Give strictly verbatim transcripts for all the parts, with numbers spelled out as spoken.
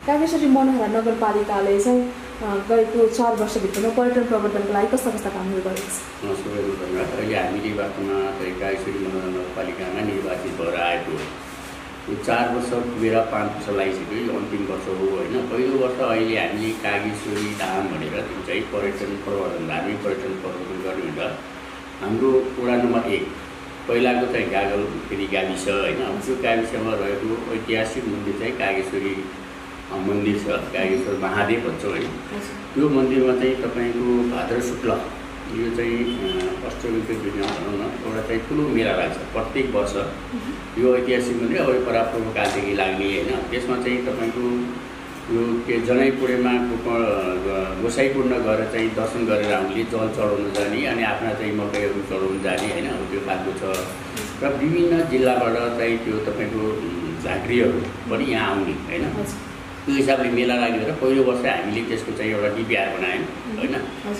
कागेश्वरी मनोहरा नगरपालिकाले चाहिँ गएको चार वर्षभित्रमा पर्यटन प्रवर्धनको लागि कस्ता कस्ता कामहरू गरेको छ? सबैको धन्यवाद। अहिले हामीले वास्तवमा कागेश्वरी मनोहरा नगरपालिकामा निर्वाचित भएर आएको यो चार वर्ष पुगेर पाँच वर्ष लागिसक्यो, यो अन्तिम वर्ष हो होइन। पहिलो वर्ष अहिले हामीले कागेश्वरी धाम भनेर जुन चाहिँ पर्यटन प्रवर्धन धार्मिक पर्यटन प्रवर्धन गर्ने हुन्छ हाम्रो वडा नम्बर एक पहिलाको चाहिँ गागल फेरि गाविस होइन। त्यो गाविसमा रहेको ऐतिहासिक मन्दिर चाहिँ कागेश्वरी मन्दिर छ, कागेश्वर महादेव भन्छौँ होइन। त्यो मन्दिरमा चाहिँ तपाईँको भाद्र शुक्ल यो चाहिँ अष्टमीको दिनमा भनौँ न एउटा चाहिँ ठुलो मेला लाग्छ प्रत्येक वर्ष। यो ऐतिहासिक मन्दिर अब परापूर्व कालदेखि लाग्ने होइन। त्यसमा चाहिँ तपाईँको यो के जनैपुरेमा गोसाइपूर्ण गएर चाहिँ दर्शन गरेर हामीले जल चढाउन जाने अनि आफ्ना चाहिँ मकैहरू चढाउन जाने होइन। अब त्यो खालको छ र विभिन्न जिल्लाबाट चाहिँ त्यो तपाईँको झाँक्रीहरू पनि यहाँ आउने होइन। त्यो हिसाबले मेला लागेर पहिलो वर्ष हामीले त्यसको चाहिँ एउटा डिपिआर बनायौँ होइन।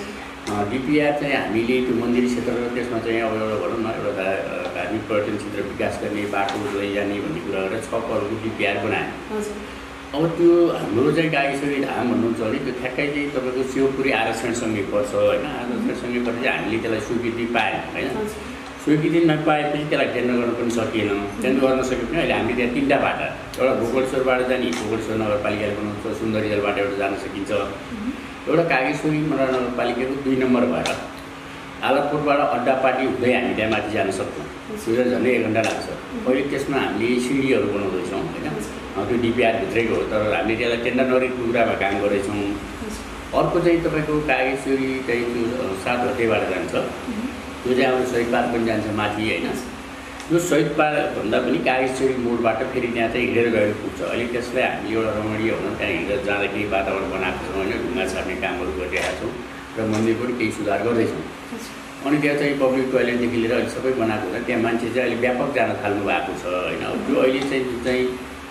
डिपिआर चाहिँ हामीले त्यो मन्दिर क्षेत्र र त्यसमा चाहिँ अब एउटा भनौँ न एउटा धार्मिक पर्यटन क्षेत्र विकास गर्ने बाटो लैजाने भन्ने कुरा गरेर छ करोडको डिपिआर बनायौँ। अब त्यो हाम्रो चाहिँ कागेश्वरी धाम भन्नुहुन्छ भने त्यो ठ्याक्कै चाहिँ तपाईँको शिवपुरी आरक्षणसँगै पर्छ होइन। आरक्षणसँगै पर्छ चाहिँ हामीले त्यसलाई स्वीकृति पायौँ होइन। स्वीकृति नपाएपछि त्यसलाई टेन्डर गर्न पनि सकिएन। टेन्डर गर्न सके पनि अहिले हामीले त्यहाँ तिनवटा बाटा, एउटा गोकर्णेश्वरबाट जाने गोकर्णेश्वर नगरपालिकाले बनाउँछ, सुन्दरीजलबाट एउटा जान सकिन्छ, एउटा कागेश्वरी मनोहरा नगरपालिकाको दुई नम्बर भएर आलपुरबाट अड्डापाटी हुँदै हामी त्यहाँ माथि जान सक्छौँ। त्यो झन्डै एक घन्टा लाग्छ। पहिले त्यसमा हामीले सिँढीहरू बनाउँदैछौँ होइन। त्यो डिपिआरभित्रैको हो तर हामीले त्यसलाई टेन्डर नगरेको कुरामा काम गर्दैछौँ। अर्को चाहिँ तपाईँको कागेश्वरी चाहिँ त्यो सात घटेबाट जान्छ, त्यो चाहिँ हाम्रो शहीद पार्क पनि जान्छ माथि होइन। यो शहीद पार्कभन्दा पनि कागेश्वरी मोडबाट फेरि त्यहाँ चाहिँ हिँडेर गएर पुग्छ। अहिले त्यसलाई हामीले एउटा रमणीय हुन त्यहाँ हिँडेर जाँदा केही वातावरण बनाएको छौँ होइन। ढुङ्गा छार्ने कामहरू गरिरहेका छौँ र मन्दिर पनि केही सुधार गर्दैछौँ। अनि त्यहाँ चाहिँ पब्लिक टोयलेटदेखि लिएर अहिले सबै बनाएको हुँदा त्यहाँ मान्छे चाहिँ अहिले व्यापक जान थाल्नु भएको छ होइन। त्यो अहिले चाहिँ जुन चाहिँ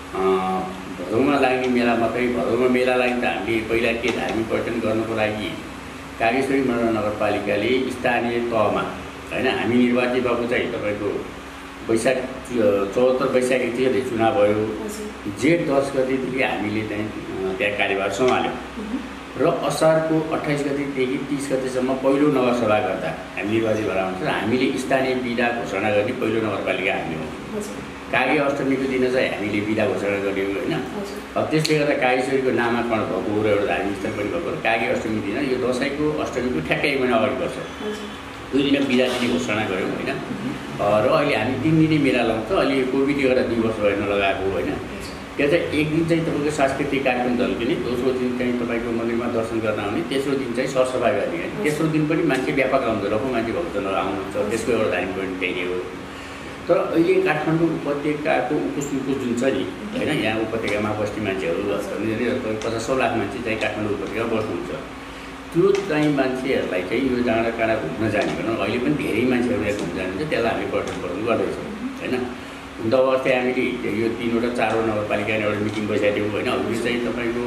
भदौमा लाग्ने मेला मात्रै, भदौमा मेला लाग्ने त हामीले पहिला के धार्मिक पर्यटन गर्नको लागि कागेश्वरी मनोहरा नगरपालिकाले स्थानीय तहमा होइन हामी निर्वाचित भएको चाहिँ तपाईँको वैशाख चौहत्तर वैशाखी थियो चुनाव भयो। जेठ दस गतिदेखि हामीले चाहिँ त्यहाँ कार्यभार सम्हाल्यौँ र असारको अट्ठाइस गतिदेखि तिस गतिसम्म पहिलो नगरसभा गर्दा हामी निर्वाचित भएर आउँछ। हामीले स्थानीय विधा घोषणा गर्ने पहिलो नगरपालिका हामी हो। कागे अष्टमीको दिन चाहिँ हामीले विधा घोषणा गऱ्यौँ होइन। अब त्यसले गर्दा कागेश्वरीको नामाकरण भएको र एउटा धार्मिक स्थल पनि भएको कागे अष्टमी दिन यो दसैँको अष्टमीको ठ्याक्कै एक महिना अगाडि पर्छ। दुई दिन विधा दिने घोषणा गऱ्यौँ होइन। र अहिले हामी तिन दिने मेला लाउँछ। अहिले कोभिडले गर्दा दुई वर्ष भएर नलगाएको होइन। त्यहाँ चाहिँ एक दिन चाहिँ तपाईँको सांस्कृतिक कार्यक्रम झल्किने, दोस्रो दिन चाहिँ तपाईँको मन्दिरमा दर्शन गर्न आउने, तेस्रो दिन चाहिँ सरसफाइ गर्ने होइन। तेस्रो दिन पनि मान्छे व्यापक आउँछ, लखौँ मान्छे भक्तजनहरू आउनुहुन्छ। त्यसको एउटा धार्मिक पोइन्ट त्यही हो। तर अहिले काठमाडौँ उपत्यकाको उकुस मुकुस जुन छ नि होइन, यहाँ उपत्यकामा बस्ने मान्छेहरू पचास सौ लाख मान्छे चाहिँ काठमाडौँ उपत्यकामा बस्नुहुन्छ। त्यो चाहिँ मान्छेहरूलाई चाहिँ यो डाँडा काँडा घुम्न जाने भनौँ अहिले पनि धेरै मान्छेहरू यहाँ घुम्न जानुहुन्छ। त्यसलाई हामी पर्यटन प्रवर्धन गर्दैछौँ होइन। हुन त अब अस्ति हामीले यो तिनवटा चारवटा नगरपालिकामा एउटा मिटिङ बसिदियौँ होइन। अब यो चाहिँ तपाईँको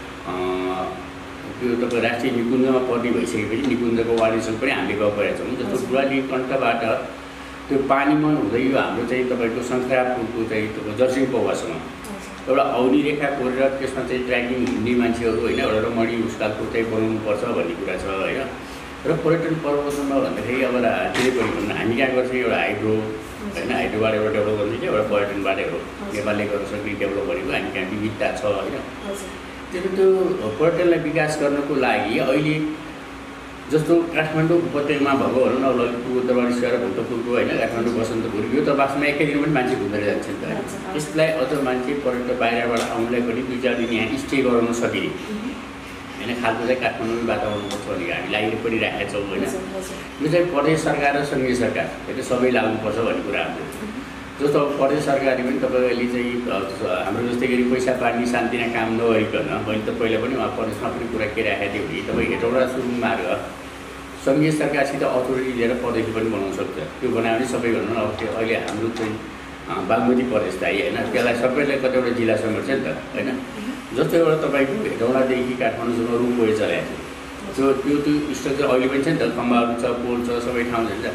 त्यो तपाईँ राष्ट्रिय निकुञ्जमा पर्ने भइसकेपछि निकुञ्जको वार्निसन पनि हामीले गफ गरेका छौँ। जस्तो बुढाली कण्ठबाट त्यो पानीमन हुँदै यो हाम्रो चाहिँ तपाईँको शङ्खरापुरको चाहिँ तपाईँको जर्सिङ पौवासम्म एउटा अवनी रेखा कोरेर त्यसमा चाहिँ ट्रेकिङ हिँड्ने मान्छेहरू होइन एउटा रमणी उसकालको चाहिँ बनाउनुपर्छ भन्ने कुरा छ होइन। र पर्यटन प्रवर्धनमा भन्दाखेरि अब धेरै पनि भन्नु हामी कहाँ गर्छौँ एउटा हाइड्रो होइन, हाइड्रोबाट एउटा डेभलप गर्ने चाहिँ एउटा पर्यटनबाट एउटा नेपालले गर्न सक्ने डेभलप गरेको हामी कहाँ विविधता छ होइन। त्यो त्यो पर्यटनलाई विकास गर्नको लागि अहिले जस्तो काठमाडौँ उपत्यकामा भएको भनौँ न ललितपुर दरबारेश्वर भक्तपुरको होइन काठमाडौँ बसन्तपुर यो त वास्तवमा एकै दिन पनि मान्छे घुमेर जान्छ नि त। त्यसलाई अझ मान्छे पर्यटक बाहिरबाट आउनलाई पनि दुई चार दिन यहाँ स्टे गराउन सकिने होइन खालको चाहिँ काठमाडौँ वातावरण पर्छ भने हामी लागि पनि राखेका छौँ होइन। यो चाहिँ प्रदेश सरकार र सङ्घीय सरकार यो सबै लाग्नुपर्छ भन्ने कुरा हाम्रो। जस्तो अब प्रदेश सरकारले पनि तपाईँ अहिले चाहिँ हाम्रो जस्तै गरी पैसा पार्ने शान्तिना काम नगरिकन मैले त पहिला पनि उहाँ प्रदेशमा पनि कुरा के राखेको थिएँ भने तपाईँ हेटौँडा सुरुङ मार्ग सङ्घीय सरकारसित अथोरिटी लिएर प्रदेश पनि बनाउन सक्छ। त्यो बनायो भने सबै भन्नु अब त्यो अहिले हाम्रो चाहिँ बागमती प्रदेश चाहिँ होइन त्यसलाई सबैलाई कतिवटा जिल्ला समेट्छ नि त होइन। जस्तो एउटा तपाईँको हेटौँडादेखि काठमाडौँसम्म रोपवे चलाएको छ त्यो त्यो त्यो स्ट्रक्चर अहिले पनि छ नि त, खम्बाहरू छ, पोल छ, सबै ठाउँ छ नि त।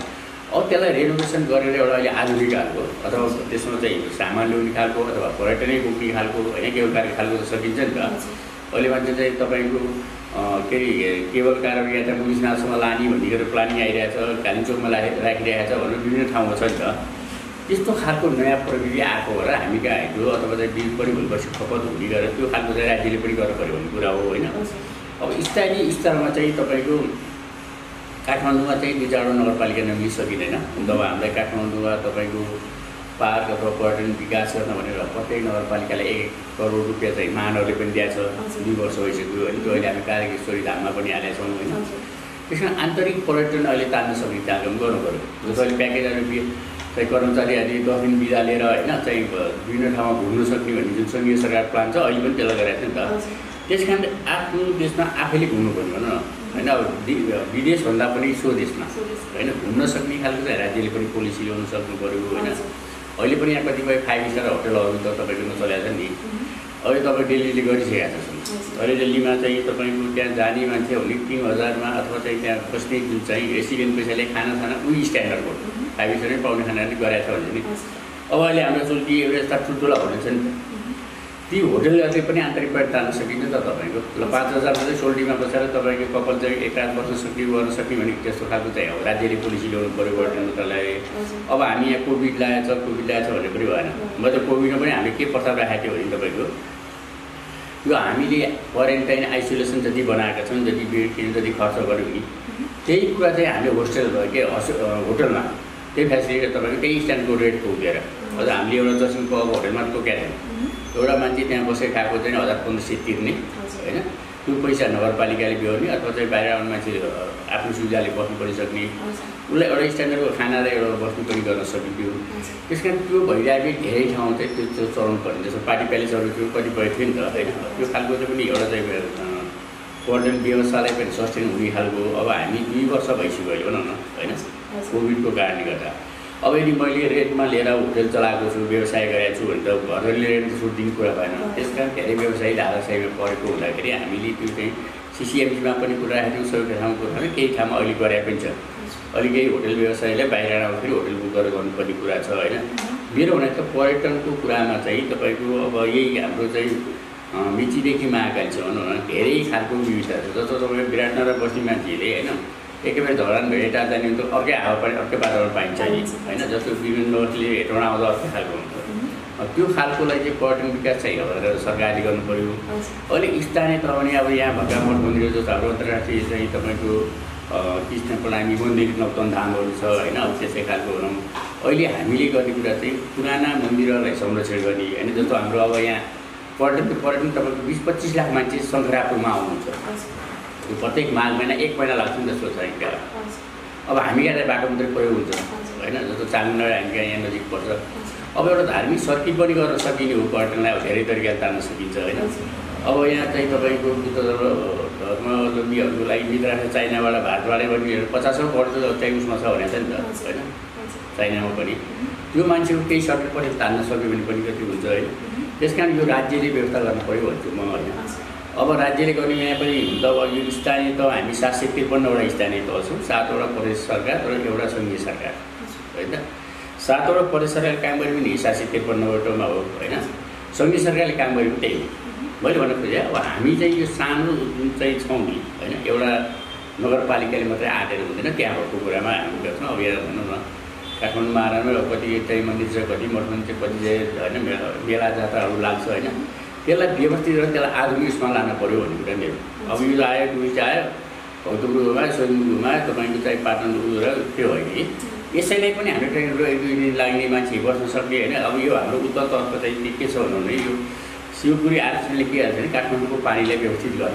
अब त्यसलाई रेनोभेसन गरेर एउटा अहिले आधुनिक खालको अथवा त्यसमा चाहिँ सामान ल्याउने खालको अथवा पर्यटनै बोक्ने खालको होइन केबल कार खालको त सकिन्छ नि त। अहिले मान्छे चाहिँ तपाईँको के अरे केबल कार या त मुनिसनालसम्म लाने भन्ने प्लानिङ आइरहेछ, कालिम्पोङमा राखिरहेको छ भनेर विभिन्न ठाउँमा छ नि त। त्यस्तो खालको नयाँ प्रविधि आएको भएर हामी कहाँ हिजो अथवा चाहिँ बिल पनि भएपछि खपत हुने गरेर त्यो खालको चाहिँ राज्यले पनि गर्नु पऱ्यो भन्ने कुरा हो होइन। अब स्थानीय स्तरमा चाहिँ तपाईँको काठमाडौँमा चाहिँ दुई चारवटा नगरपालिका नमिली सकिँदैन। जब हामीलाई काठमाडौँमा तपाईँको पार्क अथवा पर्यटन विकास गर्न भनेर प्रत्येक नगरपालिकाले एक करोड रुपियाँ चाहिँ महानगरले पनि दिएको छ, दुई वर्ष भइसक्यो होइन। त्यो अहिले हामी कार्यकेश्वरी धाममा पनि हालेका छौँ होइन। त्यस कारण आन्तरिक पर्यटन अहिले तान्न सक्ने कार्यक्रम गर्नु पऱ्यो। जस्तो अहिले प्याकेज रुपियाँ चाहिँ कर्मचारी आदि दस दिन बिदा लिएर होइन चाहिँ विभिन्न ठाउँमा घुम्न सक्ने भन्ने जुन सङ्घीय सरकार प्लान छ अहिले पनि त्यसलाई गरेको छ नि त। त्यस कारण आफ्नो देशमा आफैले घुम्नु पर्यो भनौँ न होइन। अब विदेशभन्दा पनि स्वदेशमा होइन घुम्न सक्ने खालको चाहिँ राज्यले पनि पोलिसी ल्याउनु सक्नु पऱ्यो होइन। अहिले पनि यहाँ कतिपय फाइभ स्टार होटलहरू त तपाईँको नचलेको छ नि। अहिले तपाईँ दिल्लीले गरिसकेका छन्। अहिले दिल्लीमा चाहिँ तपाईँको त्यहाँ जाने मान्छे भने तिन हजारमा अथवा चाहिँ त्यहाँ बस्ने जुन चाहिँ रेसिडेन्ट पैसाले खाना खाना उही स्ट्यान्डर्डको फाइभ स्टारै पाउने खानाले गराएको छ भने नि। अब अहिले हाम्रो चुल्टी एउटा यस्ता ठुल्ठुला होटल छ नि त, ती होटलहरूले पनि आन्तरिक पर्यटन तान्न सकिन्छ त तपाईँको। ल पाँच हजारमा चाहिँ सोल्टीमा बसेर तपाईँको कपाल चाहिँ एक रात बस्न सक्ने गर्न सक्ने भने त्यस्तो खालको चाहिँ अब राज्यले पोलिसी ल्याउनु पऱ्यो पर्यटन मन्त्रालयले। अब हामी यहाँ कोभिड लागेको छ कोभिड लागेको छ भन्ने पनि भएन। म त कोभिडमा पनि हामीले के प्रस्ताव राखेको थियो भने तपाईँको यो हामीले क्वारेन्टाइन आइसोलेसन जति बनाएका छौँ, जति बेड किन जति खर्च गऱ्यौँ नि त्यही कुरा चाहिँ हामीले होस्टेल भयो के होटलमा त्यही फेसिलिटी तपाईँको त्यही स्ट्यान्डको रेट तोकेर अझ हामीले एउटा जसको अब होटलमा तोकेको थियौँ। एउटा मान्छे त्यहाँ बसेर खाएको चाहिँ हजार पन्ध्र सय तिर्ने होइन। त्यो पैसा नगरपालिकाले बिहोर्ने अथवा चाहिँ बाहिर आउने मान्छे आफ्नो सुविधाले बस्नु पनि सक्ने, उसलाई एउटा स्ट्यान्डर्डको खाना र एउटा बस्नु पनि गर्न सकिन्थ्यो। त्यस कारण त्यो भइरहेको धेरै ठाउँ चाहिँ त्यो त्यो चलाउनु पर्ने। जस्तो पार्टी प्यालेसहरू थियो कतिपय थियो नि त होइन। त्यो खालको चाहिँ पनि एउटा चाहिँ पर्यटन व्यवस्थालाई पनि सस्टेन हुने खालको अब हामी दुई वर्ष भइसक्यो अहिले भनौँ न होइन कोभिडको कारणले गर्दा। अब यदि मैले रेन्टमा लिएर होटल चलाएको छु व्यवसाय गरेको छु भने त घरले रेन्ट छुट दिने कुरा भएन। त्यस कारण धेरै व्यवसायी धाराशाहीमा परेको हुँदाखेरि हामीले त्यो चाहिँ सिसिएमसीमा पनि कुरा राखेको थियौँ, सबै ठाउँमा कुरा केही ठाउँमा अहिले गरे पनि छ। अहिले केही होटल व्यवसायीलाई बाहिर आउँदाखेरि होटल बुक गरेर गर्नुपर्ने कुरा छ होइन। मेरो भने त पर्यटनको कुरामा चाहिँ तपाईँको अब यही हाम्रो चाहिँ मिचीदेखि महाकालीसम्म भनौँ न धेरै खालको विविधता छ। जस्तो तपाईँ विराटनगर बस्ने मान्छेले होइन एकेबारे धरान भेटा जाने भने त अर्कै हावापानी अर्कै वातावरण पाइन्छ नि होइन। जस्तो विभिन्न वर्षले हेटौँडा आउँदा अर्कै खालको हुन्छ। त्यो खालकोलाई चाहिँ पर्यटन विकास चाहिँ भनेर सरकारले गर्नु पऱ्यो। अहिले स्थानीय त भने अब यहाँ भएका मठ मन्दिर जस्तो हाम्रो अन्तर्राष्ट्रिय चाहिँ तपाईँको कृष्ण प्रणामी मन्दिर नौतन धामहरू छ होइन। अब त्यसै खालको भनौँ अहिले हामीले गर्ने कुरा चाहिँ पुराना मन्दिरहरूलाई संरक्षण गर्ने होइन। जस्तो हाम्रो अब यहाँ पर्यटन पर्यटन तपाईँको बिस पच्चिस लाख मान्छे सङ्क्रान्तमा आउनुहुन्छ। त्यो प्रत्येक माघ महिना एक महिना लाग्छ नि जस्तो छ त्यहाँ। अब हामी यहाँ बाटो मात्रै प्रयोग हुन्छ होइन। जस्तो चामुण्डा हामी यहाँ नजिक पर्छ। अब एउटा धार्मिक सर्किट पनि गर्न सकिने हो पर्यटनलाई धेरै तरिकाले तान्न सकिन्छ होइन। अब यहाँ चाहिँ तपाईँको बुद्ध धर्मावलम्बीहरूको लागि मित्र चाइनाबाट भारतबाटै पनि पचासौँ वर्ष चाहिँ उसमा छ भनेको छ नि त होइन। चाइनामा पनि त्यो मान्छेको केही सर्किट पनि तान्न सक्यो भने पनि कति हुन्छ होइन। त्यस कारण यो राज्यले व्यवस्था गर्नु पऱ्यो भन्छु म होइन। अब राज्यले गर्ने यहाँ पनि त अब यो स्थानीय त हामी सात सय त्रिपन्नवटा स्थानीय तह छौँ, सातवटा प्रदेश सरकार र एउटा सङ्घीय सरकार होइन। सातवटा प्रदेश सरकारले काम गरे पनि सात सय त्रिपन्नवटामा हो होइन। सङ्घीय सरकारले काम गरे पनि त्यही हो। मैले भन्न खोजेँ अब हामी चाहिँ यो सानो जुन चाहिँ छौँ नि होइन एउटा नगरपालिकाले मात्रै आँटेर हुँदैन त्यहाँ भएको कुरामा हामी गर्छौँ। अब यहाँ भनौँ न काठमाडौँ महाराजमा कति चाहिँ मन्दिर छ कति मठ मन्दिर कति चाहिँ होइन मेला जात्राहरू लाग्छ होइन। त्यसलाई व्यवस्थित गरेर त्यसलाई आधुनिक उसमा लानु पऱ्यो भन्ने कुरा मेरो। अब यो आयो टुरिस्ट आयो भौतपुर घुमायो सोलुङ घुमायो तपाईँको चाहिँ पाटन र त्यो होइन कि यसैलाई पनि हाम्रो ट्रेनहरू एक दुई दिन लाग्ने मान्छे बस्न सक्ने होइन। अब यो हाम्रो उत्तरतर्फ चाहिँ के छ भन्नु भने यो शिवपुरी आरक्षणले के गर्छ भने काठमाडौँको पानीलाई व्यवस्थित गर्न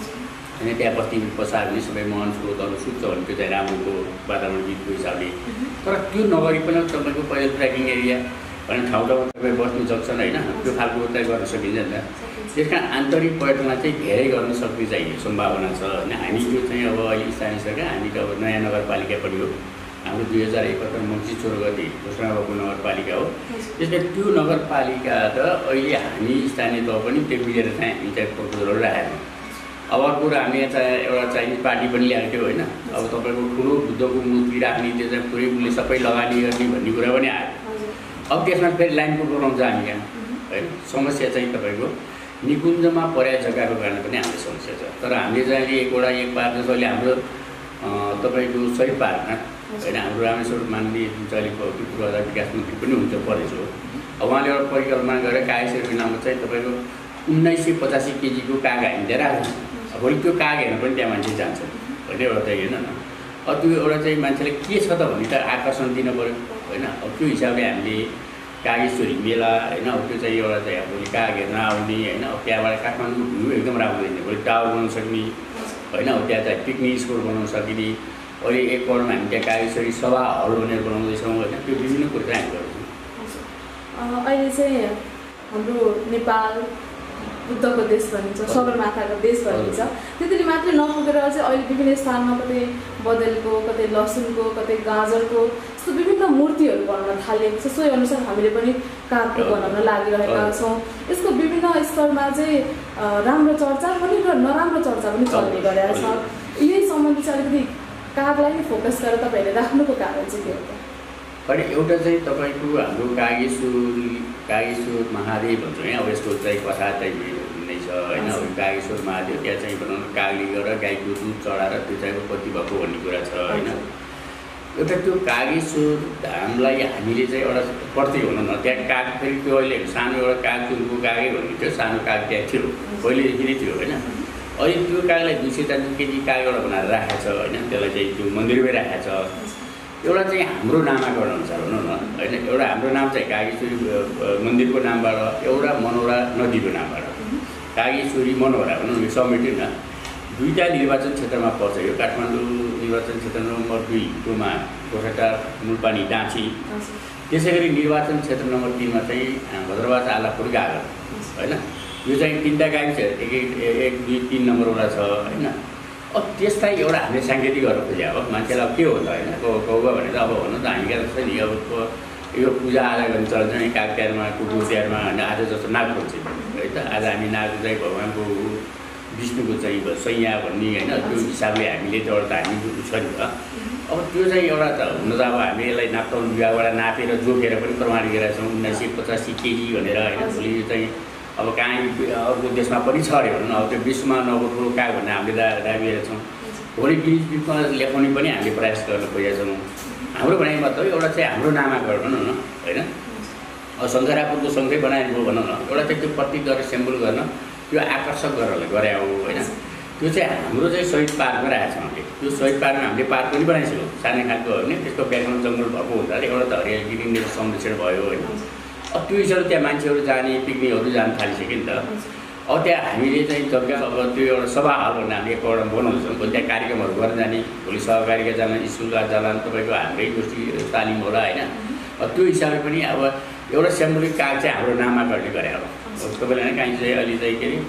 होइन। त्यहाँ बस्ती पसार हुने सबै मन स्रोतहरू सुत्छ भने त्यो चाहिँ राम्रोको वातावरण गीतको हिसाबले। तर त्यो नगरिकन तपाईँको पहिलो ट्रेकिङ एरिया भने ठाउँ ठाउँमा तपाईँ बस्नु सक्छन् होइन। त्यो खालको चाहिँ गर्न सकिन्छ नि त। त्यस कारण आन्तरिक पर्यटनलाई चाहिँ धेरै गर्न सक्ने चाहिँ सम्भावना छ होइन। हामी त्यो चाहिँ अब अहिले स्थानीय सरकार हामी त अब नयाँ नगरपालिका पनि हो। हाम्रो दुई हजार एकहत्तर मङ्सिर सोह्र गति घोषणा भएको नगरपालिका हो। त्यसले त्यो नगरपालिका त अहिले हामी स्थानीय तह पनि त्यो मिलेर चाहिँ हामी चाहिँ प्रपोजलहरू राखेको। अब अर्को कुरा हामीले चाहिँ एउटा चाइनिज पार्टी पनि ल्याएको थियो होइन। अब तपाईँको ठुलो बुद्धको मूर्ति राख्ने त्यो चाहिँ पुरै उसले सबै लगानी गर्ने भन्ने कुरा पनि आयो। अब त्यसमा फेरि लाइन पुट बनाउँछ हामी यहाँ होइन। समस्या चाहिँ तपाईँको निकुञ्जमा पर्या जग्गाको कारण पनि हाम्रो समस्या छ। तर हामीले चाहिँ अहिले एकवटा एक पार्क जस्तो अहिले हाम्रो तपाईँको शहीद पार्कमा होइन हाम्रो रामेश्वर मान्ने जुन चाहिँ अहिले पूर्वाधार विकास मन्त्री पनि हुन्छ प्रदेश हो। अब उहाँले एउटा परिकल्पना गरेर कागेश्वरी नाममा चाहिँ तपाईँको उन्नाइस सय पचासी केजीको काग हामी त्यहाँ राख्छौँ। भोलि त्यो काग हेर्न पनि त्यहाँ मान्छे जान्छ होइन एउटा चाहिँ हेर्न न। अब त्यो एउटा चाहिँ मान्छेलाई के छ त भने त आकर्षण दिनु पऱ्यो होइन। अब त्यो हिसाबले हामीले कागेश्वरी मेला होइन अब त्यो चाहिँ एउटा चाहिँ भोलि काग हेर्न आउने होइन। अब त्यहाँबाट काठमाडौँ भ्यू एकदम राम्रो देखिने भोलि टावर बनाउन सक्ने होइन। अब त्यहाँ चाहिँ पिकनिक स्पोट बनाउन सकिने। अहिले एक करोडमा हामी त्यहाँ कागेश्वरी सभा हल भनेर बनाउँदैछौँ होइन। त्यो विभिन्न कुरो चाहिँ हामी गर्छौँ। अहिले चाहिँ हाम्रो नेपाल बुद्धको देश भनिन्छ, सगरमाथाको देश भनिन्छ। त्यतिले मात्रै नपुगेर चाहिँ अहिले विभिन्न स्थानमा कतै बदलको, कतै लसुनको, कतै गाजरको यस्तो विभिन्न मूर्तिहरू बनाउन थालिएको छ। सोही अनुसार हामीले पनि कागको बनाउन लागिरहेका छौँ। यसको विभिन्न स्तरमा चाहिँ राम्रो चर्चा पनि र नराम्रो चर्चा पनि चल्ने गरेको छ। यही सम्बन्धी चाहिँ अलिकति कागलाई नै फोकस गरेर तपाईँहरूले राख्नुको कारण चाहिँ के हो? अनि एउटा चाहिँ तपाईँको हाम्रो कागेश्वर कागेश्वर महादेव भन्छौँ है। अब यसको चाहिँ कथा चाहिँ भिन्नै छ होइन। अब कागेश्वर महादेव त्यहाँ चाहिँ बनाउनु कागले गरेर गाईको दुध चढाएर त्यो चाहिँ उत्पत्ति भएको भन्ने कुरा छ होइन। एउटा त्यो कागेश्वर धामलाई हामीले चाहिँ एउटा प्रतीक हुनु न। त्यहाँ काग फेरि त्यो अहिले सानो एउटा काग चुनको कागै भन्ने थियो। सानो काग त्यहाँ थियो पहिलेदेखि नै थियो होइन। अहिले त्यो कागलाई दुई सय चालिस केजी काग एउटा बनाएर राखेको छ होइन। त्यसलाई चाहिँ त्यो मन्दिरमै राखेको छ। एउटा चाहिँ हाम्रो नामाकरण अनुसार भनौँ न होइन। एउटा हाम्रो नाम चाहिँ कागेश्वरी मन्दिरको नामबाट, एउटा मनोरा नदीको नामबाट कागेश्वरी मनोरा भनौँ न समेट्यो न। दुईवटा निर्वाचन क्षेत्रमा पर्छ यो। काठमाडौँ निर्वाचन क्षेत्र नम्बर दुई टोमा गोठाटार मुलपानी डाँची। त्यसै गरी निर्वाचन क्षेत्र नम्बर तिनमा चाहिँ भद्रवाच आलापुर गागर होइन। यो चाहिँ तिनवटा गाई छ। एक एक दुई तिन नम्बरवटा छ होइन। अब त्यसलाई एउटा हामीले साङ्केतिक गर्न खोज्यो। अब मान्छेलाई अब के हो त होइन कौवा भनेर अब भन्नु त हामी जस्तो नि अब यो पूजा आजा गर्ने चल्छ नि काग तिहारमा कुकुर तिहारमा होइन। आज जस्तो नाग पञ्चमी है त। आज हामी नाग चाहिँ भगवान्को विष्णुको चाहिँ सैया भन्ने होइन। त्यो हिसाबले हामीले त एउटा हामी छ नि त। अब त्यो चाहिँ एउटा त हुन त अब हामी यसलाई नाप्ताउन विभागबाट नापेर जोखेर पनि प्रमाणित गरेका छौँ उन्नाइस सय पचासी केजी भनेर होइन। भोलि चाहिँ अब कहीँ अर्को देशमा पनि छ अरे भनौँ न। अब त्यो विश्वमा नगएको ठुलो काग भनेर हामीले दा दाबी गरेका छौँ। भोलि गिनिज बुकमा लेखाउने पनि हामीले प्रयास गर्न खोजेका छौँ। हाम्रो भनाइमा त एउटा चाहिँ हाम्रो नामाकरण भनौँ न होइन। अब शङ्करापुरको सँगै बनाएको भनौँ न। एउटा चाहिँ त्यो प्रतीक गरेर सेम्बल गर्न त्यो आकर्षक गरेर गरे हो होइन। त्यो चाहिँ हाम्रो चाहिँ शहीद पार्कमा राखेको छौँ हामीले। त्यो शहीद पार्कमा हामीले पार्क पनि बनाइसक्यौँ सानो खालको होइन। त्यसको ब्याकग्राउन्ड जङ्गल भएको हुँदाखेरि एउटा त हरियाली गिरिने संरक्षण भयो होइन। अब त्यो हिसाबले त्यहाँ मान्छेहरू जाने पिकनिकहरू जानु थालिसक्यो नि त। अब त्यहाँ हामीले चाहिँ जग्गा अब त्यो एउटा सभा हल भन्ने हामीले एकवटा बनाउँछौँ। भोलि त्यहाँ कार्यक्रमहरू गर्न जाने, भोलि सहकारीका जाने, स्कुलका जाला तपाईँको हाम्रै गोष्ठी तालिम होला होइन। अब त्यो हिसाबले पनि अब एउटा सिम्बोलिक काग चाहिँ हाम्रो नाममा गर्ने गरे अब तपाईँले होइन कहीँ चाहिँ अहिले चाहिँ के अरे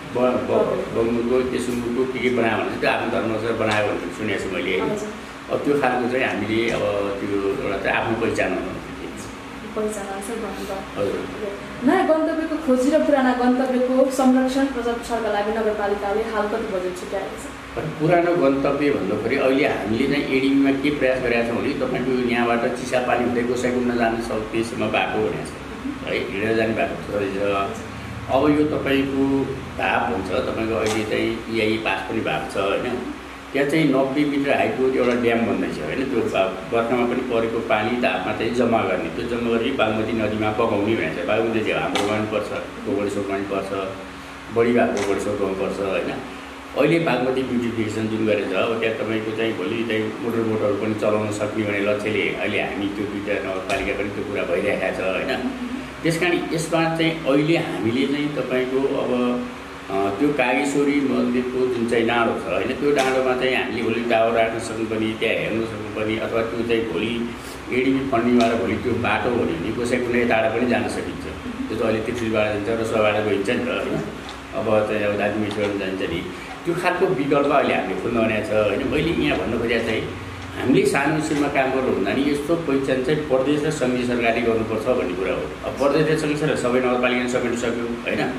बङ्गुरको तेसुङ्गुरको के के बनायो भने त्यो आफ्नो धर्मअनुसार बनायो भनेर सुनेको छु मैले होइन। अब त्यो खालको चाहिँ हामीले अब त्यो एउटा चाहिँ आफ्नो पहिचान हुनु पहिचान हजुर। नयाँ गन्तव्यको खोजी र पुराना गन्तव्यको संरक्षण प्रचार प्रसारका लागि नगरपालिकाले हाल कति बजेट छुट्याएको छ? पुरानो गन्तव्य भन्दाखेरि अहिले हामीले चाहिँ एडिमीमा के प्रयास गरेका छौँ भने तपाईँको यहाँबाट चिसापानी हुँदै गोसाइकुण्ड जाने सौतेसम्म भएको भनेको छ है। हिँडेर जाने भएको छ। अब यो तपाईँको भाप हुन्छ तपाईँको अहिले चाहिँ पिआई पास पनि भएको छ होइन। त्यहाँ चाहिँ नब्बे मिटर हाइटको एउटा ड्याम बन्दैछ होइन। त्यो बर्खामा पनि परेको पानी धापमा चाहिँ जम्मा गर्ने, त्यो जम्मा गरी बागमती नदीमा बगाउने भनेको छ। बागमती चाहिँ हाम्रो पनि पर्छ, गोबरेश्वर पनि पर्छ, बढी भएको गोबरेश्वर गाउँ पर्छ होइन। अहिले बागमती ब्युटिफिकेसन जुन गरेछ अब त्यहाँ तपाईँको चाहिँ भोलि चाहिँ मोटर बोटहरू पनि चलाउन सक्ने भन्ने लक्ष्यले अहिले हामी त्यो दुईवटा नगरपालिका पनि त्यो कुरा भइरहेको छ होइन। त्यस कारण यसमा चाहिँ अहिले हामीले चाहिँ तपाईँको अब त्यो कागेश्वरी मन्दिरको जुन चाहिँ डाँडो छ होइन, त्यो डाँडोमा चाहिँ हामीले भोलि टावर राख्न सक्नुपर्ने, त्यहाँ हेर्न सक्नुपर्ने, अथवा त्यो चाहिँ भोलि एडिबी फन्डिङबाट भोलि त्यो बाटो हो भने गोसाइकुण्ड टाढा पनि जान सकिन्छ। त्यो चाहिँ अहिले त्रिशुलबाट जान्छ र सबाट गइन्छ नि त होइन। अब चाहिँ अब दार्जिलिङबाट जान्छ नि त्यो खालको विकल्प अहिले हामीले खोज्न भनेको छ होइन। मैले यहाँ भन्नु खोजेको चाहिँ हामीले सानो स्कुलमा काम गर्नु हुँदा नि यस्तो पहिचान चाहिँ प्रदेश र सङ्घीय सरकारले गर्नुपर्छ भन्ने कुरा हो। अब प्रदेश र सङ्घीय सरकार सबै नगरपालिकाले समेटिसक्यो होइन।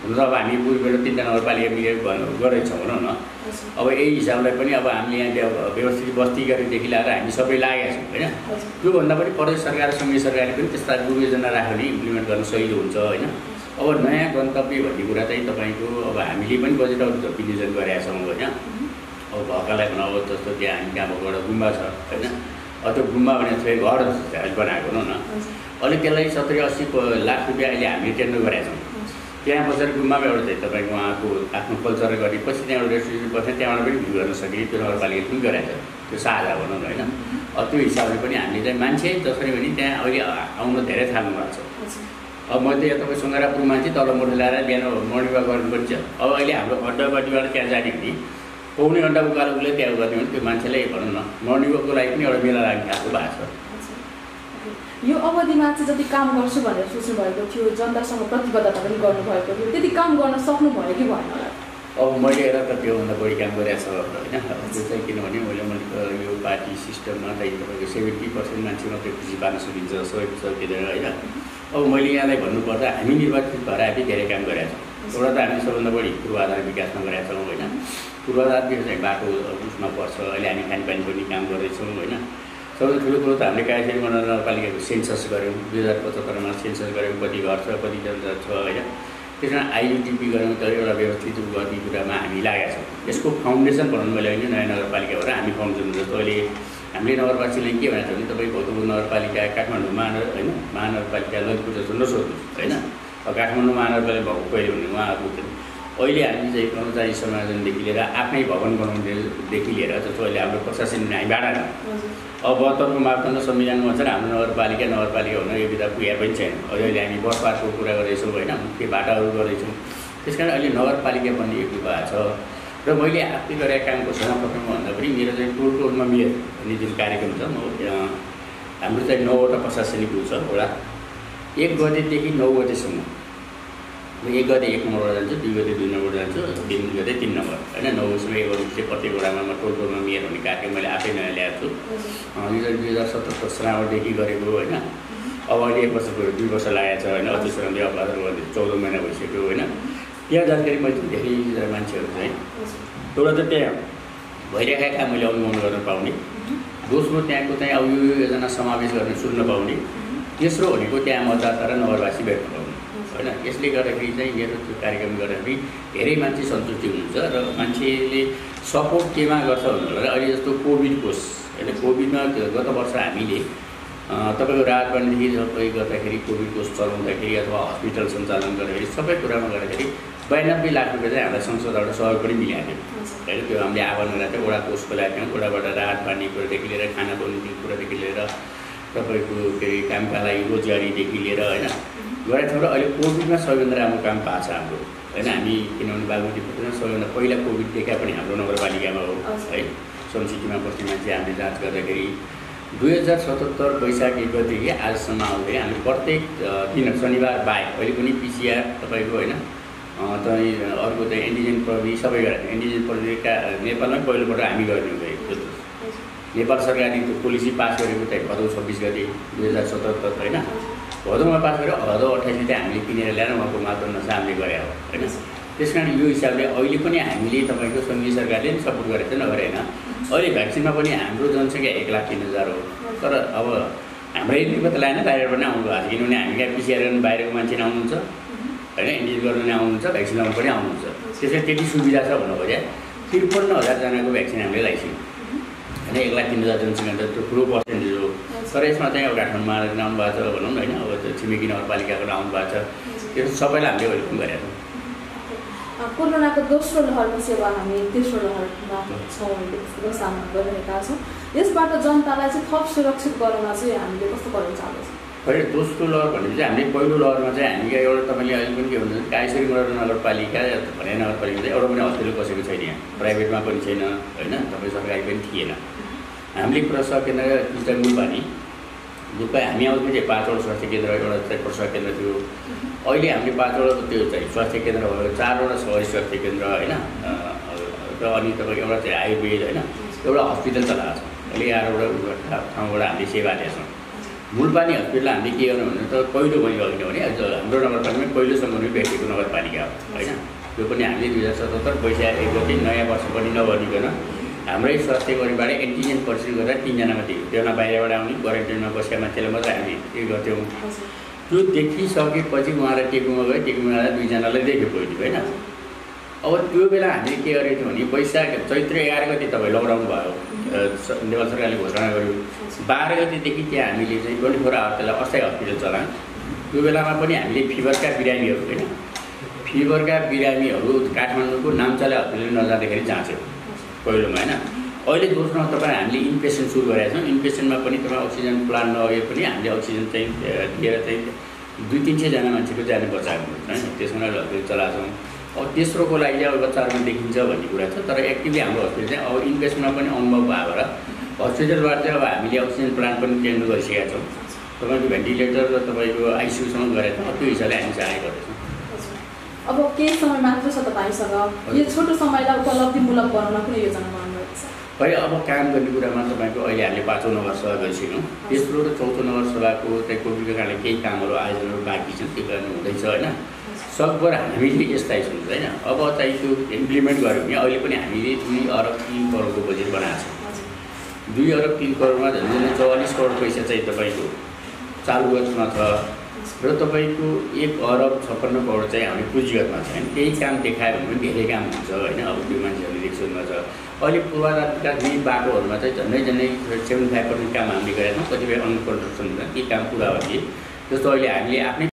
हुन त अब हामी पूर्वबाट तिनवटा नगरपालिका मिलेर गरेछौँ भनौँ न। अब यही हिसाबलाई पनि अब हामीले यहाँ व्यवस्थित बस्ती गरेदेखि लिएर हामी सबै लागेका छौँ होइन। त्योभन्दा पनि प्रदेश सरकार र सङ्घीय सरकारले पनि त्यस्ता योजना राख्यो भने इम्प्लिमेन्ट गर्न सजिलो हुन्छ होइन। अब नयाँ गन्तव्य भन्ने कुरा चाहिँ तपाईँको अब हामीले पनि बजेट विनियोजन गरेका छौँ होइन। अब भएकालाई भनौँ अब जस्तो त्यहाँ हामी कहाँ भएको एउटा गुम्बा छ होइन। अब त्यो गुम्बा भने चाहिँ घर बनाएको भनौँ न। अहिले त्यसलाई सत्तरी अस्सी लाख रुपियाँ अहिले हामीले टेन्डर गरेका छौँ। त्यहाँ बसेर गुम्बामा एउटा चाहिँ तपाईँको उहाँको आफ्नो कल्चर गर्ने पछि त्यहाँ एउटा रेस्टुरेन्ट बस्ने त्यहाँबाट पनि भ्यू गर्न सकिने त्यो नगरपालिकाले पनि गरेको छ। त्यो साझा भनौँ न होइन। अब त्यो हिसाबले पनि हामीले चाहिँ मान्छे जसरी पनि त्यहाँ अहिले आउन धेरै थाल्नु भएको छ। अब मैले यहाँ तपाईँ सङ्ग्रापुरमा चाहिँ तल मोटर ल्याएर बिहान मर्निङ वाक गर्नु पनि छ। अब अहिले हाम्रो अड्डाबाटीबाट त्यहाँ जाने भने पाउने घन्टा उकालो उसले त्यहाँ गर्ने भने त्यो मान्छेलाई भनौँ न मर्निङ वाकको लागि पनि एउटा मेला लाग्ने खालको भएको छ। यो अवधिमा चाहिँ जति काम गर्छु भनेर सोच्नु भएको थियो, जनतासँग प्रतिबद्धता पनि गर्नुभएको थियो, त्यति काम गर्न सक्नुभयो कि भएन होला? अब मैले हेर त त्योभन्दा बढी काम गरेको छ होइन। त्यो चाहिँ किनभने मैले मैले यो पार्टी सिस्टममा चाहिँ तपाईँको सेभेन्टी पर्सेन्ट मान्छे मात्रै खुसी पार्न सकिन्छ सबै सकिँदैन होइन। अब मैले यहाँलाई भन्नुपर्दा हामी निर्वाचित भएर हामी धेरै काम गरेका छौँ। एउटा त हामी सबभन्दा बढी पूर्वाधार विकासमा गरेका छौँ होइन। पूर्वाधार विकास चाहिँ बाटो उसमा पर्छ। अहिले हामी खानेपानी पनि काम गर्दैछौँ होइन। सबभन्दा ठुलो कुरो त हामीले कायसी नगरपालिकाको सेन्सस गऱ्यौँ। दुई हजार पचहत्तरमा सेन्सस गऱ्यौँ, कति घर छ कति जनता छ होइन। त्यसमा आइयुटिपी गऱ्यौँ त एउटा व्यवस्थित गर्ने कुरामा हामी लागेका छौँ। यसको फाउन्डेसन बनाउनु मैले अहिले नयाँ नगरपालिकाबाट हामी फाउन्डेसन जस्तो अहिले हामीले नगरवासीले के भनेको छ भने तपाईँ भौतपुर नगरपालिका काठमाडौँ महानगर होइन महानगरपालिका ललितपुर जस्तो नसोध्नुहोस् होइन। अब काठमाडौँ महानगरपालिका भएको कहिले भने उहाँहरू अहिले हामी चाहिँ कर्मचारी समायोजनदेखि लिएर आफ्नै भवन बनाउनेदेखि लिएर जस्तो अहिले हाम्रो प्रशासन हामी बाँडा अब बहत्तरको मापदण्ड संविधानमा अनुसार हाम्रो नगरपालिका नगरपालिका हुन यो विधा पुगेको पनि छैन। अहिले हामी बसपासको कुरा गर्दैछौँ होइन, मुख्य बाटाहरू गर्दैछौँ। त्यस कारण अहिले नगरपालिका बन्ने एक भएको छ। र मैले आफै गरेका कामको समापनमा भन्दा पनि मेरो चाहिँ टोल टोलमा मेयर भन्ने जुन कार्यक्रम छ, म हाम्रो चाहिँ नौवटा प्रशासनिक ऊ छ वडा। एक गतेदेखि नौ गतेसम्म एक गते एक नम्बरबाट जान्छु, दुई गते दुई नम्बरबाट जान्छु, तिन गते तिन नम्बर होइन। नौसम्म एक गते चाहिँ प्रत्येक वडामा म टोल टोलमा मेयर भन्ने कार्यक्रम मैले आफै नयाँ ल्याएको छु। यो चाहिँ दुई हजार सत्र सालदेखि गरेको होइन। अब अहिले एक वर्ष गयो, दुई वर्ष लागेको छ होइन। अध्यक्षहरूले अब चौध महिना भइसक्यो होइन। त्यहाँ जाँदाखेरि मैले धेरै मान्छेहरू चाहिँ एउटा त त्यहाँ भइरहेका काम मैले अनुगमन गर्न पाउने, दोस्रो त्यहाँको चाहिँ अब यो योजना समावेश गर्न सुन्न पाउने, तेस्रो भनेको त्यहाँ मतदाता र नगरवासी भेट्न पाउने होइन। यसले गर्दाखेरि चाहिँ मेरो त्यो कार्यक्रम गर्दाखेरि धेरै मान्छे सन्तुष्टि हुन्छ र मान्छेले सपोर्ट केमा गर्छ भन्नु अहिले जस्तो कोभिड कोष होइन। कोभिडमा गत वर्ष हामीले तपाईँको राहत पानीदेखि सबै गर्दाखेरि कोभिड कोष चलाउँदाखेरि अथवा हस्पिटल सञ्चालन गर्दाखेरि सबै कुरामा गर्दाखेरि बयानब्बे लाख रुपियाँ चाहिँ हामीलाई संसदबाट सहयोग पनि मिलाएको थियो होइन। त्यो हामीले आह्वान गरेको थियो, वडा कोषको लागि थियौँ। वडाबाट राहत पानी कुरादेखि लिएर खाना बनाउने कुरादेखि लिएर तपाईँको के अरे कामका लागि रोजगारीदेखि लिएर होइन गरेका थियौँ। र अहिले कोभिडमा सबैभन्दा राम्रो काम पाएको छ हाम्रो होइन। हामी किनभने बागमती प्रदेशमा सबैभन्दा पहिला कोभिड देखा पनि हाम्रो नगरपालिकामा हो है। सनसिटीमा बस्ने मान्छे हामीले जाँच गर्दाखेरि दुई हजार सतहत्तर वैशाख एक गतेदेखि आजसम्म आउँदै हामी प्रत्येक दिन शनिबार बाहेक अहिले पनि पिसिआर तपाईँको होइन चाहिँ अर्को चाहिँ एन्टिजेन प्रविधि सबै गरेर एन्टिजेन प्रविधिका नेपालमै पहिलोपल्ट हामी गर्ने भएको नेपाल सरकारले त्यो पोलिसी पास गरेको चाहिँ भदौ छब्बिस गते दुई हजार सतहत्तर होइन। भदौमा पास गरेर भदौ अट्ठाइस गते हामीले किनेर ल्याएर उहाँको मापदण्ड हामीले गरे हो होइन। त्यस कारण यो हिसाबले अहिले पनि हामीले तपाईँको सङ्घीय सरकारले पनि सपोर्ट गरेको छ नगरे होइन। अहिले भ्याक्सिनमा पनि हाम्रो जनसङ्ख्या एक लाख तिन हजार हो। तर अब हाम्रो यति मात्र लागेन, बाहिरबाट पनि आउनु भएको छ। किनभने हामी कहाँ पिसिआर गर्नु बाहिरको मान्छे नै आउनुहुन्छ होइन, एन्टिजेन गर्नु नै आउनुहुन्छ, भ्याक्सिन लगाउनु पनि आउनुहुन्छ। त्यसरी त्यति सुविधा छ भन्नु खोज्या त्रिपन्न हजारजनाको भ्याक्सिन हामीले लगाइसक्यौँ होइन। एक लाख तिन हजार जनसङ्ख्या त त्यो ठुलो पर्सेन्टेज हो। तर यसमा चाहिँ अब काठमाडौँ महानगरमा आउनु भएको छ भनौँ न होइन। अब त्यो छिमेकी नगरपालिकाबाट आउनु भएको छ, त्यो सबैलाई हामीले अहिले पनि गरेका छौँ। कोरोनाको दोस्रो लहरपछि अब हामी तेस्रो लहरमा छौँ, त्यसको सामना गरिरहेका छौँ। यसबाट जनतालाई चाहिँ थप सुरक्षित गर्न चाहिँ हामीले कस्तो गर्न चाहन्छौँ? पहिला दोस्रो लहर भनेपछि चाहिँ हामीले पहिलो लहरमा चाहिँ हामी एउटा तपाईँले अहिले पनि के भन्छ कायसरी नगरपालिका भने नगरपालिका चाहिँ एउटा पनि हस्पिटल बसेको छैन, यहाँ प्राइभेटमा पनि छैन होइन, तपाईँ सरकारी पनि थिएन। हामीले प्रसव केन्द्र टिस्टा गुल्पानी गुल्पा हामी आउँथ्यौँ चाहिँ पाँचवटा स्वास्थ्य केन्द्र, एउटा चाहिँ प्रसव केन्द्र थियो। अहिले हामीले पाँचवटा त्यो चाहिँ स्वास्थ्य केन्द्र भयो, चारवटा सहरी स्वास्थ्य केन्द्र होइन। र अनि तपाईँको एउटा चाहिँ आयुर्वेद होइन, एउटा हस्पिटल चलाएको छ। अहिले एघारवटा ठाउँबाट हामीले सेवा दिएछौँ। मूलपानी हस्पिटल हामीले के गर्नु भने त पहिलो मैले अघि भने हाम्रो नगरपालिकामै पहिलोसम्म व्यक्तिको नगरपालिका हो होइन। त्यो पनि हामीले दुई हजार सतहत्तर वैशाख एक गते नयाँ वर्ष पनि नभनिकन हाम्रै स्वास्थ्य कर्मीबाट एन्टिजेन परीक्षण गरेर तिनजनामा दियो। त्योभन्दा बाहिरबाट आउने क्वारेन्टाइनमा बसेका मान्छेलाई मात्रै हामी के गर्थ्यौँ। त्यो देखिसकेपछि उहाँलाई टेकुमा गयो, टेकुमा दुईजनालाई देख्यो पहिलो होइन। अब त्यो बेला हामीले के गरेको थियौँ भने वैशाख चैत्र एघार गते तपाईँ लकडाउन भयो, नेपाल सरकारले घोषणा गर्यो। बाह्र गतेदेखि त्यहाँ हामीले चाहिँ ट्वेन्टी फोर आवर त्यसलाई अस्थायी हस्पिटल चलायौँ। त्यो बेलामा पनि हामीले फिभरका बिरामीहरू होइन, फिभरका बिरामीहरू काठमाडौँको नाम्चाला हस्पिटल नजाँदाखेरि जाँच्यो पहिलोमा होइन। अहिले दोस्रोमा तपाईँ हामीले इनपेसेन्ट सुरु गरेका छौँ। इनपेसेन्टमा पनि तपाईँ अक्सिजन प्लान नभए पनि हामीले अक्सिजन चाहिँ दिएर चाहिँ दुई तिन सयजना मान्छेको जाने बचाएको हुन्छ होइन। त्यसमा हस्पिटल चलाएको छौँ। अब तेस्रोको लागि अब बच्चाहरूमा देखिन्छ भन्ने कुरा छ। तर एक्टिभली हाम्रो हस्पिटल चाहिँ अब इनपेसेन्टमा पनि अनुभव भएर हस्पिटलबाट चाहिँ अब हामीले अक्सिजन प्लान्ट पनि टेन्डर गरिसकेका छौँ। तपाईँको भेन्टिलेटर र तपाईँको आइसियुसम्म गरेका छौँ। त्यो हिसाबले हामी सहाय गर्दैछौँ। अब केही समय मात्र छ तपाईँसँग, यो छोटो समयलाई उपलब्धिमूलक बनाउन कुनै योजना बनाउनुभएको छ? अहिले अब काम गर्ने कुरामा तपाईँको अहिले हामीले पाँचौँ नगरसभा गरिसक्यौँ। तेस्रो र चौथो नगरसभाको चाहिँ कोभिडको कारणले केही कामहरू आयोजनाहरू बाँकी छन्, त्यो कारण हुँदैछ होइन। सकभर हामीले यसलाई सुन्छ होइन। अब चाहिँ त्यो इम्प्लिमेन्ट गऱ्यौँ भने अहिले पनि हामीले दुई अरब तिन करोडको बजेट बनाएको छ। दुई अरब तिन करोडमा झन् झन् चौवालिस करोड पैसा चाहिँ तपाईँको चालु वर्षमा छ र तपाईँको एक अरब छप्पन्न करोड चाहिँ हामी पुँजीगतमा छ होइन। केही काम देखायो भने पनि धेरै काम हुन्छ होइन। अब त्यो मान्छेहरूले देख्छौँ छ। अहिले पूर्वाधारका दुई बाटोहरूमा चाहिँ झन्डै झन्डै सेभेन्टी फाइभ पर्सेन्ट काम हामीले गरेका छौँ। कतिपय अन्डर कन्स्ट्रक्सन हुन्छ, ती काम पुरा भए जस्तो अहिले हामीले आफ्नै